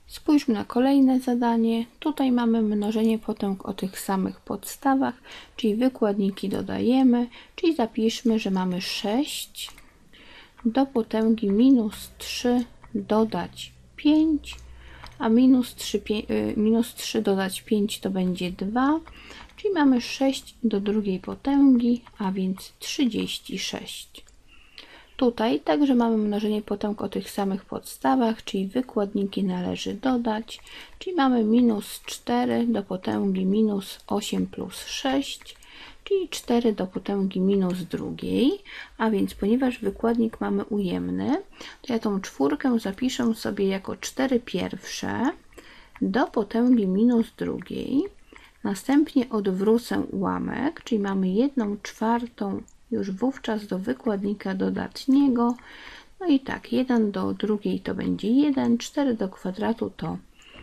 Spójrzmy na kolejne zadanie. Tutaj mamy mnożenie potęg o tych samych podstawach, czyli wykładniki dodajemy, czyli zapiszmy, że mamy 6 do potęgi minus 3 dodać 5, a minus 3 dodać 5 to będzie 2, czyli mamy 6 do drugiej potęgi, a więc 36. Tutaj także mamy mnożenie potęg o tych samych podstawach, czyli wykładniki należy dodać, czyli mamy minus 4 do potęgi minus 8 plus 6, czyli 4 do potęgi minus drugiej, a więc ponieważ wykładnik mamy ujemny, to ja tą czwórkę zapiszę sobie jako 4 pierwsze do potęgi minus drugiej, następnie odwrócę ułamek, czyli mamy 1/4 już wówczas do wykładnika dodatniego. No i tak, 1 do drugiej to będzie 1, 4 do kwadratu to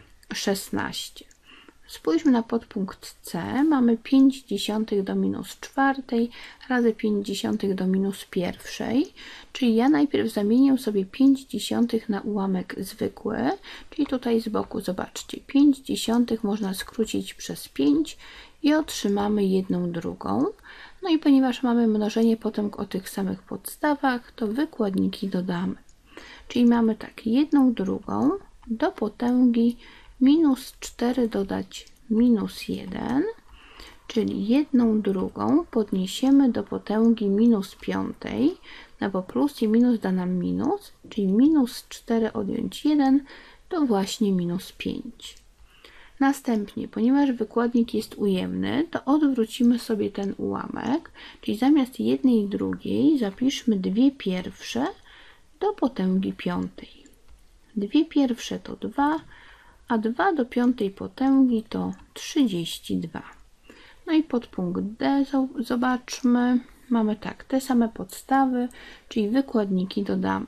16. Spójrzmy na podpunkt C. Mamy 5/10 do minus czwartej razy 5/10 do minus pierwszej, czyli ja najpierw zamienię sobie 5/10 na ułamek zwykły, czyli tutaj z boku zobaczcie, 5/10 można skrócić przez 5 i otrzymamy 1/2. No i ponieważ mamy mnożenie potęg o tych samych podstawach, to wykładniki dodamy. Czyli mamy tak, 1/2 do potęgi minus 4 dodać minus 1, czyli 1/2 podniesiemy do potęgi minus piątej, no bo plus i minus da nam minus, czyli minus 4 odjąć 1 to właśnie minus 5. Następnie, ponieważ wykładnik jest ujemny, to odwrócimy sobie ten ułamek, czyli zamiast jednej i drugiej zapiszmy 2 pierwsze do potęgi piątej. 2 pierwsze to 2, a 2 do piątej potęgi to 32. No i podpunkt D zobaczmy. Mamy tak, te same podstawy, czyli wykładniki dodamy.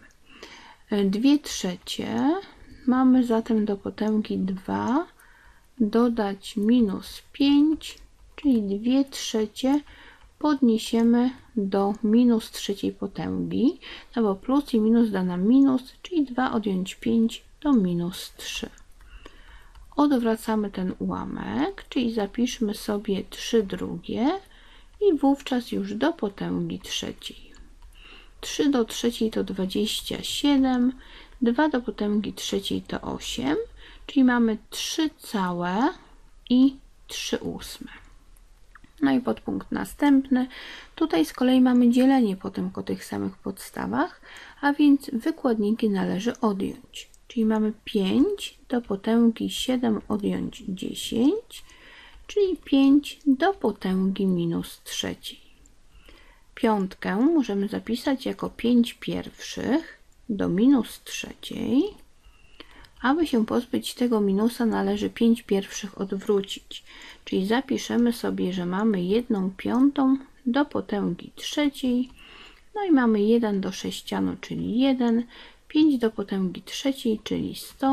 2/3 mamy zatem do potęgi 2 dodać minus 5, czyli 2/3 podniesiemy do minus trzeciej potęgi, no bo plus i minus da nam minus, czyli 2 odjąć 5 to minus 3. Odwracamy ten ułamek, czyli zapiszmy sobie 3/2 i wówczas już do potęgi trzeciej. 3 do trzeciej to 27, 2 do potęgi trzeciej to 8, czyli mamy 3 całe i 3/8. No i podpunkt następny. Tutaj z kolei mamy dzielenie potęg o tych samych podstawach, a więc wykładniki należy odjąć. Czyli mamy 5 do potęgi 7 odjąć 10, czyli 5 do potęgi minus trzeciej. Piątkę możemy zapisać jako 5 pierwszych do minus trzeciej. Aby się pozbyć tego minusa, należy 5 pierwszych odwrócić, czyli zapiszemy sobie, że mamy 1/5 do potęgi trzeciej, no i mamy 1 do sześcianu, czyli 1, 5 do potęgi trzeciej, czyli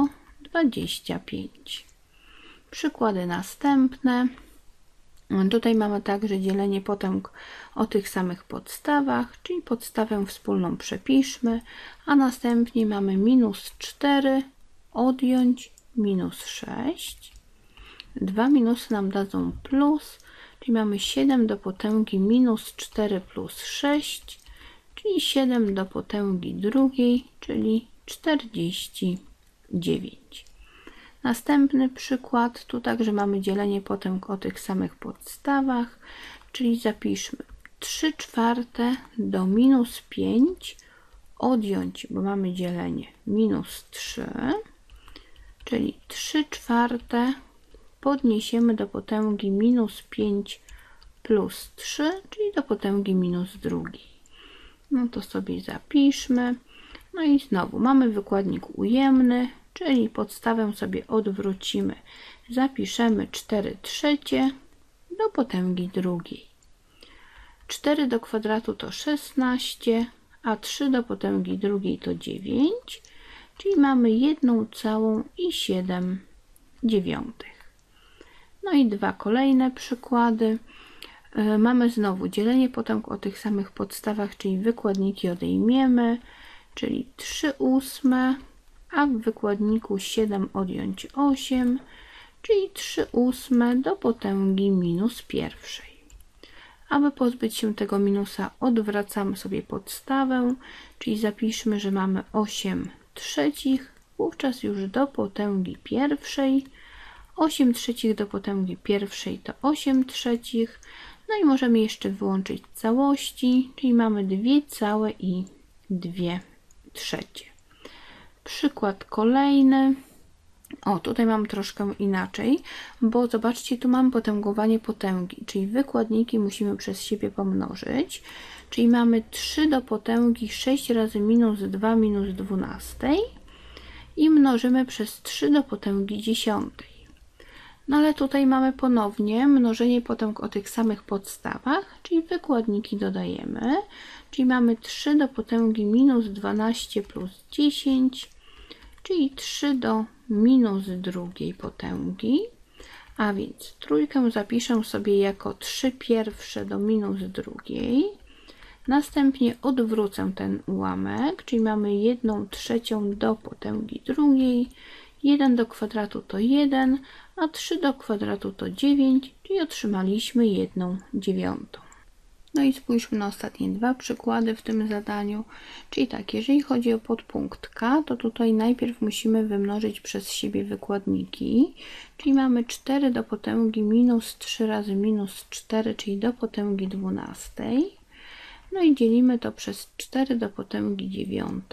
125. Przykłady następne. Tutaj mamy także dzielenie potęg o tych samych podstawach, czyli podstawę wspólną przepiszmy, a następnie mamy minus 4 odjąć minus 6. Dwa minusy nam dadzą plus, czyli mamy 7 do potęgi minus 4 plus 6, czyli 7 do potęgi drugiej, czyli 49. Następny przykład, tu także mamy dzielenie potęg o tych samych podstawach, czyli zapiszmy 3/4 do minus 5 odjąć, bo mamy dzielenie minus 3, czyli 3/4 podniesiemy do potęgi minus 5 plus 3, czyli do potęgi minus drugiej. No to sobie zapiszmy. No i znowu mamy wykładnik ujemny, czyli podstawę sobie odwrócimy. Zapiszemy 4/3 do potęgi drugiej. 4 do kwadratu to 16, a 3 do potęgi drugiej to 9, czyli mamy 1,7. No i dwa kolejne przykłady. Mamy znowu dzielenie potęg o tych samych podstawach, czyli wykładniki odejmiemy, czyli 3/8, a w wykładniku 7 odjąć 8, czyli 3/8 do potęgi minus pierwszej. Aby pozbyć się tego minusa, odwracamy sobie podstawę, czyli zapiszmy, że mamy 8/3, wówczas już do potęgi pierwszej. 8/3 do potęgi pierwszej to 8/3. No i możemy jeszcze wyłączyć całości, czyli mamy 2,2/3. Przykład kolejny. O, tutaj mam troszkę inaczej, bo zobaczcie, tu mam potęgowanie potęgi, czyli wykładniki musimy przez siebie pomnożyć, czyli mamy 3 do potęgi 6 razy minus 2 minus 12 i mnożymy przez 3 do potęgi 10. No ale tutaj mamy ponownie mnożenie potęg o tych samych podstawach, czyli wykładniki dodajemy, czyli mamy 3 do potęgi minus 12 plus 10, czyli 3 do minus drugiej potęgi, a więc trójkę zapiszę sobie jako 3/1 do minus drugiej. Następnie odwrócę ten ułamek, czyli mamy 1/3 do potęgi drugiej, 1 do kwadratu to 1, a 3 do kwadratu to 9, czyli otrzymaliśmy 1/9. No i spójrzmy na ostatnie dwa przykłady w tym zadaniu. Czyli tak, jeżeli chodzi o podpunkt K, to tutaj najpierw musimy wymnożyć przez siebie wykładniki. Czyli mamy 4 do potęgi minus 3 razy minus 4, czyli do potęgi 12. No i dzielimy to przez 4 do potęgi 9.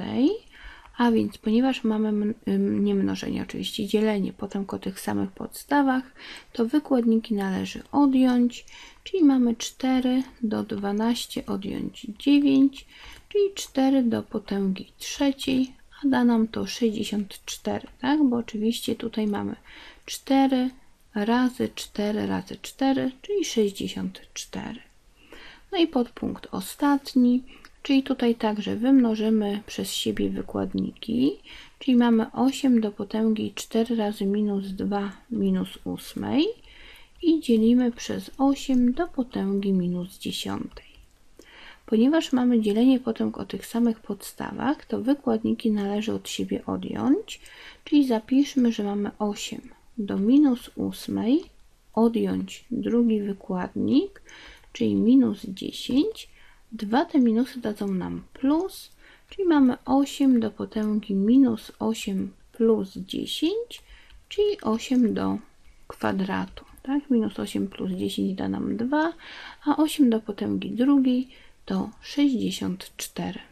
A więc ponieważ mamy nie mnożenie, oczywiście dzielenie potęg o tych samych podstawach, to wykładniki należy odjąć, czyli mamy 4 do 12 odjąć 9, czyli 4 do potęgi trzeciej, a da nam to 64, tak? Bo oczywiście tutaj mamy 4 razy 4 razy 4, czyli 64. No i podpunkt ostatni, czyli tutaj także wymnożymy przez siebie wykładniki, czyli mamy 8 do potęgi 4 razy minus 2 minus 8 i dzielimy przez 8 do potęgi minus 10. Ponieważ mamy dzielenie potęg o tych samych podstawach, to wykładniki należy od siebie odjąć, czyli zapiszmy, że mamy 8 do minus 8 odjąć drugi wykładnik, czyli minus 10. Dwa te minusy dadzą nam plus, czyli mamy 8 do potęgi minus 8 plus 10, czyli 8 do kwadratu. Tak? Minus 8 plus 10 da nam 2, a 8 do potęgi drugiej to 64.